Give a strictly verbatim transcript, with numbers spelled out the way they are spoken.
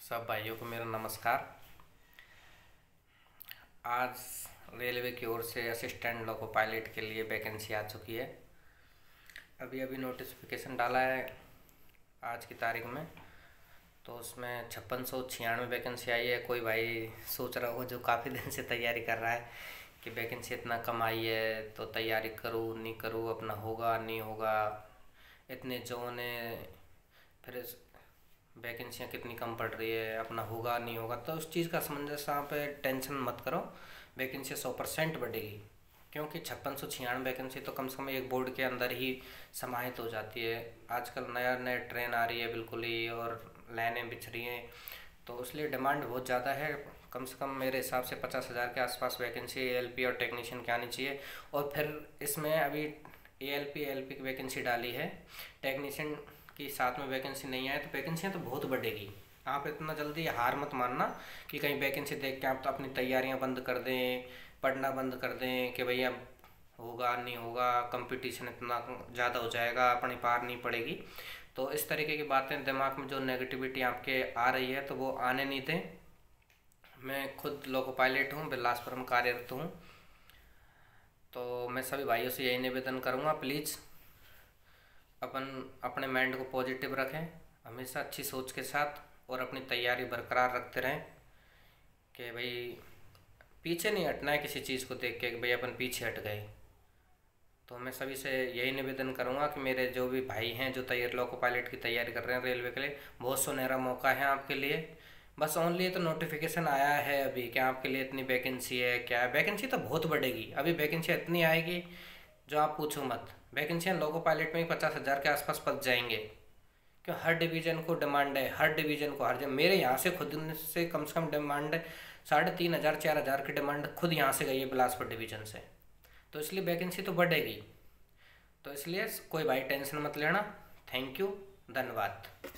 सब भाइयों को मेरा नमस्कार। आज रेलवे की ओर से असिस्टेंट लोको पायलट के लिए वैकेंसी आ चुकी है। अभी अभी नोटिफिकेशन डाला है आज की तारीख में, तो उसमें छप्पन सौ छियानवे वैकेंसी आई है। कोई भाई सोच रहा हो जो काफ़ी दिन से तैयारी कर रहा है कि वैकेंसी इतना कम आई है तो तैयारी करूँ नहीं करूँ, अपना होगा नहीं होगा, इतने जो ने फिर वैकेंसियाँ कितनी कम पड़ रही है, अपना होगा नहीं होगा। तो उस चीज़ का समंजस यहाँ पे टेंशन मत करो, वैकेंसी सौ परसेंट बढ़ेगी। क्योंकि छप्पन सौ छियानवे वैकेंसी तो कम से कम एक बोर्ड के अंदर ही समाहित हो जाती है। आजकल नया नया ट्रेन आ रही है बिल्कुल ही, और लाइनें बिछ रही हैं, तो इसलिए डिमांड बहुत ज़्यादा है। कम से कम मेरे हिसाब से पचास हज़ार के आसपास वैकेंसी ए एल पी और टेक्नीशियन की आनी चाहिए। और फिर इसमें अभी A L P L P की वैकेंसी डाली है, टेक्नीशियन की साथ में वैकेंसी नहीं आए, तो वैकेंसियाँ तो बहुत बढ़ेगी। आप इतना जल्दी हार मत मानना कि कहीं वैकेंसी देख के आप तो अपनी तैयारियां बंद कर दें, पढ़ना बंद कर दें कि भैया होगा नहीं होगा, कंपटीशन इतना ज़्यादा हो जाएगा, अपनी पार नहीं पड़ेगी। तो इस तरीके की बातें दिमाग में जो नेगेटिविटी आपके आ रही है तो वो आने नहीं दें। मैं खुद लोको पायलट हूँ, बिलासपुर में कार्यरत हूँ। तो मैं सभी भाइयों से यही निवेदन करूँगा, प्लीज़ अपन अपने माइंड को पॉजिटिव रखें, हमेशा अच्छी सोच के साथ, और अपनी तैयारी बरकरार रखते रहें कि भाई पीछे नहीं हटना है किसी चीज़ को देख के कि भाई अपन पीछे हट गए। तो मैं सभी से यही निवेदन करूंगा कि मेरे जो भी भाई हैं जो तैयार लोको पायलट की तैयारी कर रहे हैं रेलवे के लिए, बहुत सुनहरा मौका है आपके लिए। बस ओनली तो नोटिफिकेशन आया है अभी कि आपके लिए इतनी वैकेंसी है। क्या वैकेंसी तो बहुत बढ़ेगी, अभी वैकेंसी इतनी आएगी जो आप पूछो मत। वैकेंसियाँ लोको पायलट में ही पचास हज़ार के आसपास पहुँच जाएंगे, क्यों हर डिवीज़न को डिमांड है, हर डिवीज़न को हर जगह। मेरे यहाँ से खुद से कम से कम डिमांड साढ़े तीन हज़ार चार हज़ार की डिमांड खुद यहाँ से गई है बिलासपुर डिवीज़न से। तो इसलिए वैकेंसी तो बढ़ेगी, तो इसलिए कोई भाई टेंशन मत लेना। थैंक यू, धन्यवाद।